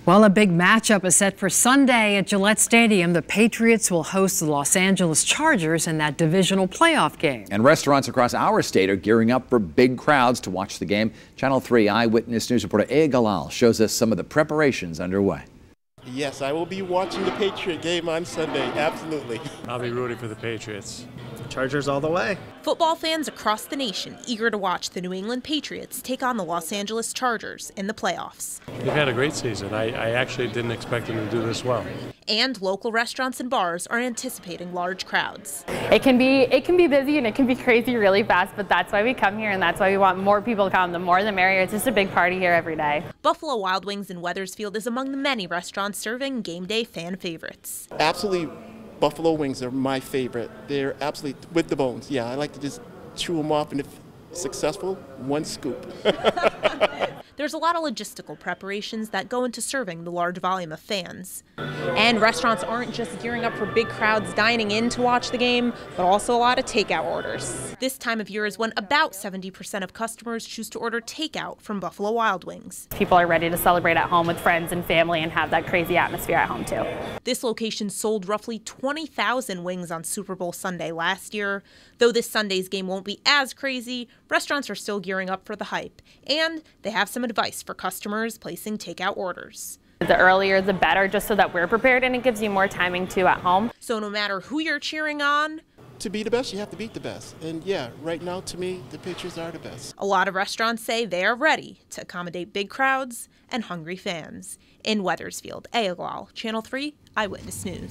Well, a big matchup is set for Sunday at Gillette Stadium. The Patriots will host the Los Angeles Chargers in that divisional playoff game. And restaurants across our state are gearing up for big crowds to watch the game. Channel 3 eyewitness news reporter Galal shows us some of the preparations underway. Yes, I will be watching the Patriot game on Sunday, absolutely. I'll be rooting for the Patriots. Chargers all the way. Football fans across the nation eager to watch the New England Patriots take on the Los Angeles Chargers in the playoffs. They've had a great season. I actually didn't expect them to do this well. And local restaurants and bars are anticipating large crowds. It can be busy and it can be crazy really fast, but that's why we come here and that's why we want more people to come. The more the merrier. It's just a big party here every day. Buffalo Wild Wings in Wethersfield is among the many restaurants serving game day fan favorites. Absolutely, buffalo wings are my favorite. They're absolutely with the bones. Yeah, I like to just chew them off, and if successful, one scoop. There's a lot of logistical preparations that go into serving the large volume of fans. And restaurants aren't just gearing up for big crowds dining in to watch the game, but also a lot of takeout orders. This time of year is when about 70% of customers choose to order takeout from Buffalo Wild Wings. People are ready to celebrate at home with friends and family and have that crazy atmosphere at home too. This location sold roughly 20,000 wings on Super Bowl Sunday last year. Though this Sunday's game won't be as crazy, restaurants are still gearing up for the hype. And they have some advice for customers placing takeout orders. The earlier the better, just so that we're prepared, and it gives you more timing too at home. So no matter who you're cheering on, To be the best, you have to beat the best. And yeah, right now, to me, the Patriots are the best. a lot of restaurants say they are ready to accommodate big crowds and hungry fans. In Wethersfield, Galal, Channel 3 Eyewitness News.